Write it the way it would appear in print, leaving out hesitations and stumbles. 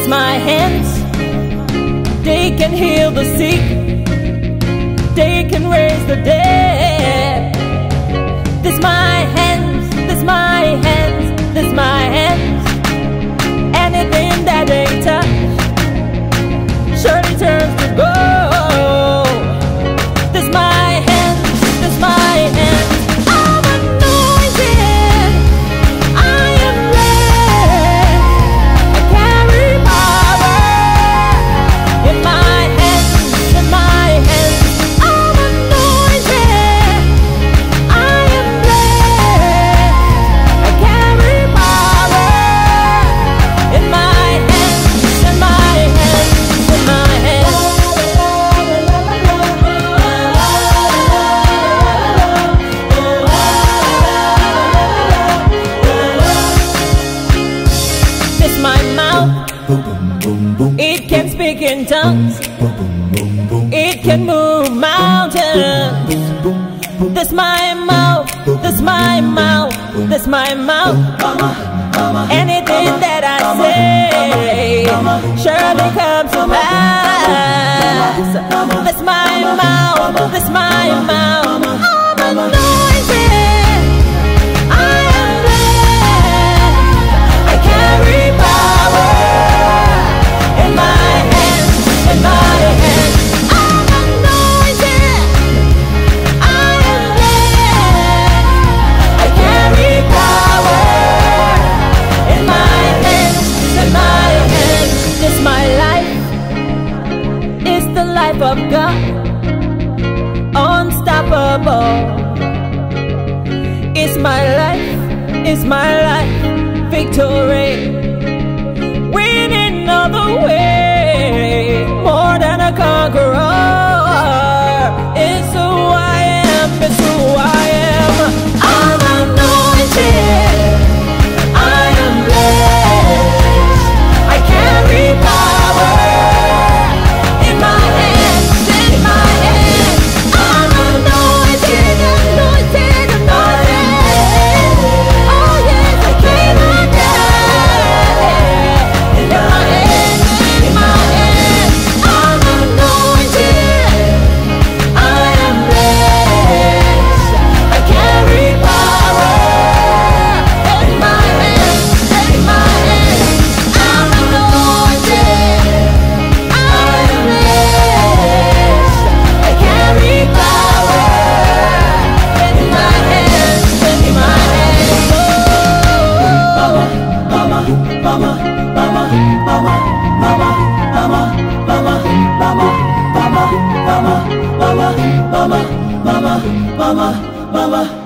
This my hands, they can heal the sick, they can raise the dead. This my hands, this my hands, this my hands. Anything that they touch surely turns to gold. This my hands, this my hands. I'm anointed, I am blessed, I carry power in my hands, in my hands. I'm anointed, I am blessed, I carry power in my hands, in my hands, in my hands. This my mouth, it can speak in tongues, it can move mountains. This my mouth, this my mouth, this my mouth. Anything that I say surely comes to pass. This my mouth, this my mouth. I'm anointed, I am blessed, I carry power in my hands, in my hands. I'm anointed, I am blessed, I carry power in my hands, in my hands. This my life is the life of God, unstoppable. It's my life, it's my life, victory, winning all the way, more than a conqueror. It's who I am, it's who I am. I'm anointed, I am blessed, I carry power in my hands, in my hands. I'm anointed, anointed, anointed. Oh yes, I came on down in my hands, in my hands. I'm anointed, I am blessed, I carry power in my hands, in my hands. I'm anointed, I am blessed, I carry power in my hands, in my hands. Mama,